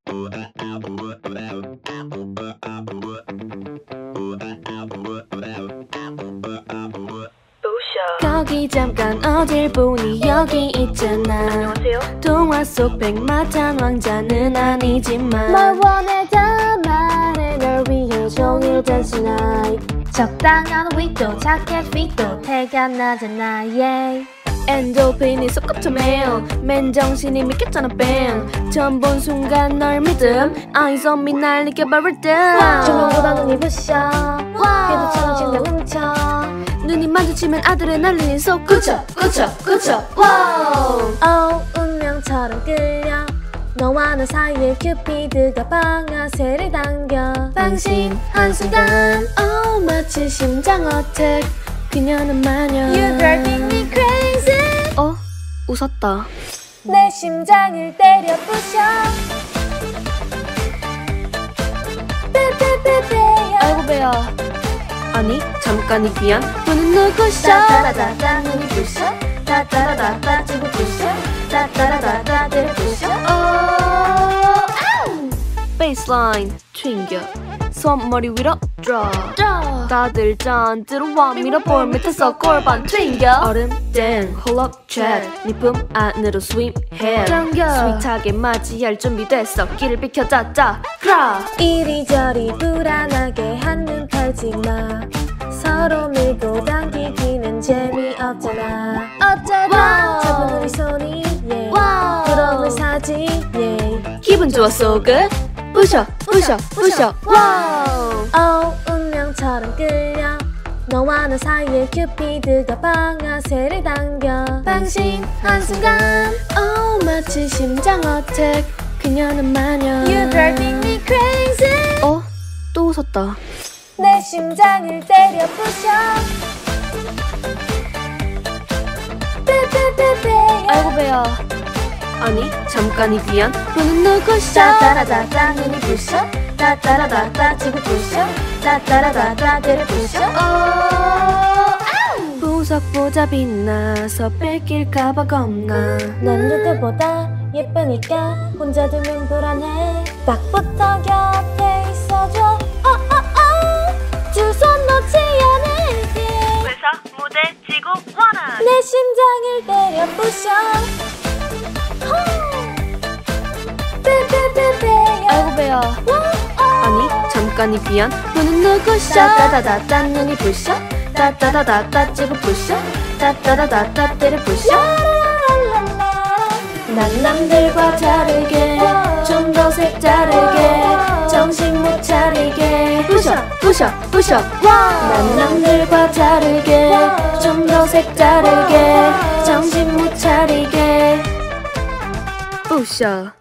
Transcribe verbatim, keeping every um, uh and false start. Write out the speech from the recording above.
거기 잠깐 어딜 보니 여기 있잖아. 안녕하세요. 동화 속 백마탄 왕자는 아니지만 뭘 원해 다 말해. 널 위해 종일 dance night. 적당한 위도 자켓 핏도 태가 나잖아. yeah. 엔도핀이 쏙급쳐매요. 맨정신이 믿겠잖아 뱀. 처음 본 순간 널 믿음. Eyes on me 날 느껴버릴 듯. 조명보다 눈이 부셔. 궤도처럼 심장 훔쳐. 눈이 마주치면 아드레날린이 솟 구쳐 구쳐 구쳐 와우. oh, 운명처럼 끌려. 너와 나 사이에 큐피드가 방아쇠를 당겨. 방심한 순간 oh, 마치 심장 어택. 그녀는 마녀. You driving me crazy. 어? 웃었다. 내 심장을 때려 부셔. 빼빼빼빼야. 아이고 배야. 아니 잠깐이 귀한 너는 누구셔? 따따라따따 눈이 부셔. 따따라따따 지구 부셔. 따따라따따 때려 부셔. 베이스라인 튕겨 손머리 위로 drop 다들 짠 들어와 밀어볼 밑에서 골반 튕겨 얼음 땡 hold up chat 네 품 안으로 swim해 당겨 스윗하게 맞이할 준비됐어 길을 비켜자자 크라 이리저리 불안하게 한눈 팔지마. 서로 밀고 당기기는 재미없잖아. 어쩌다 잡은 우리 손이 yeah. 부러움을 사지 yeah. 기분 좋아 so good 부셔 부셔 부셔 와우. oh, 운명처럼 끌려. 너와 나 사이에 큐피드가 방아쇠를 당겨. 방심한 순간 oh, 마치 심장 어택 그녀는 마녀. You driving me crazy. 어? 또 웃었다. 내 심장을 때려 부셔. 빼빼빼빼야. 아이고 배야. 아니 잠깐이 귀한 너는 누구셔? 따따라따따 눈이 부셔. 따따라따따 지구 부셔. 따따라따따 때려 부셔. 보석보다 빛나서 뺏길까봐 겁나. 난 누구보다 예쁘니까 혼자 두면 불안해. 딱 붙어 곁에 있어줘. 두 손 놓지 않을게. 회사, 무대, 지구, 원한. 내 심장을 때려 부셔. 빼빼빼빼야. 아이고 배야. 아니 잠깐이 귀한 너는 누구셔? 따따다다따 눈이 부셔. 따따다다따 지구 부셔. 따따다다따 때려 부셔. 난 남들과 다르게 좀 더 색다르게 정신 못 차리게 부셔 부셔 부셔 난 남들과 다르게 좀 더 색다르게 정신 못 차리게 부셔.